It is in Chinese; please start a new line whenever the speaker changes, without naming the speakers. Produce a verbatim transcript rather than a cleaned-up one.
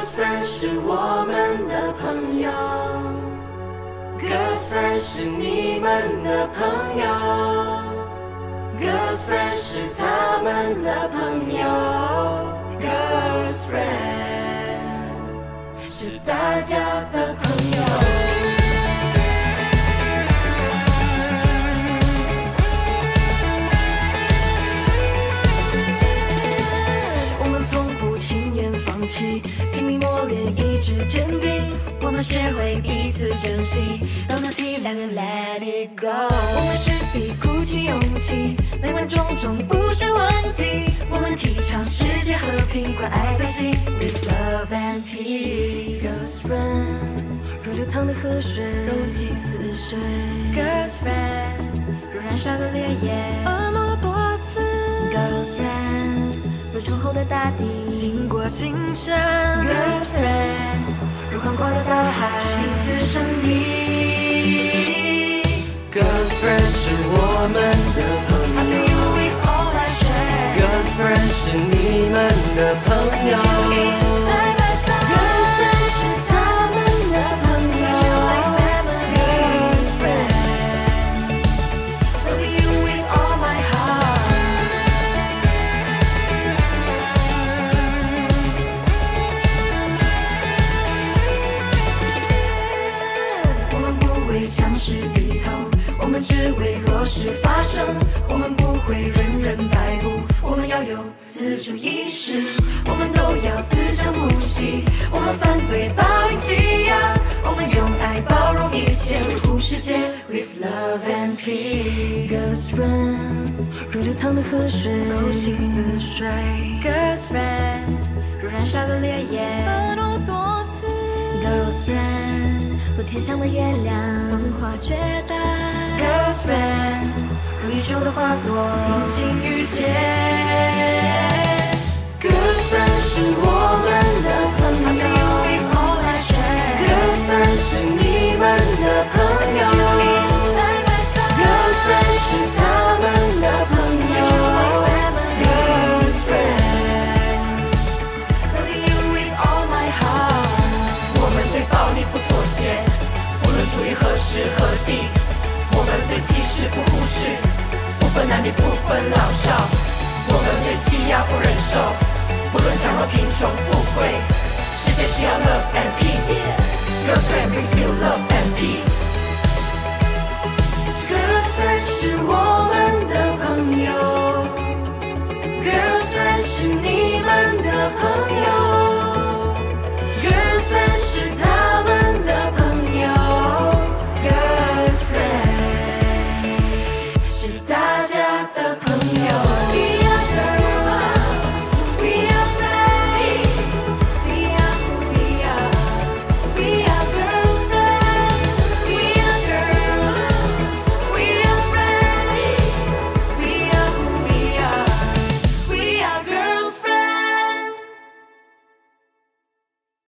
Girls friend 是我们的朋友 Girls friend 是你们的朋友 Girls friend 是他们的朋友 Girls friend 是大家的朋友。经历磨练，意志坚定，我们学会彼此珍惜，懂得体谅 Let it go。我们是比鼓起勇气，每晚种种不是问题。我们提倡世界和平，关爱在心 ，With love and peace。Girls friend， 如流淌的河水，柔情似水。Girls friend， 如燃烧的烈焰，婀娜多姿。Girls friend。如醇厚的大地，倾国倾城 Girls friend， 如宽阔的大海，心思神秘
Girls friend 是我们的朋友
with all my strength
Girls friend 是你们的朋友
Girls friend 是他们的朋友 Girls friend Love you with all my heart强势低头，我们只为弱势发声，我们不会任人摆布，我们要有自主意识，我们都要自强不息，我们反对霸凌欺压，我们用爱包容一切，维护世界 with love and peace。Girls friend， 如流淌的河水，柔情似水。Girls friend， 如燃烧的烈焰，婀娜多姿。Girls friend。如天上的月亮，风华绝代 Girls friend， 如宇宙的花朵，平行遇见 Girls friend 是我们的朋友 with all my strength Girls friend 是你们的朋友 Girls friend 是他们的朋友 Girls friend Love you with all my heart
我们对暴力不妥协，无论处于何时何地，我们对歧视不忽视，不分男女不分老少，我们对欺压不忍受，不论强弱贫穷富贵，世界需要 love and peace Girls friend brings you love and peace
Girls friend 是我们的朋友 Girls friend 是你们的朋友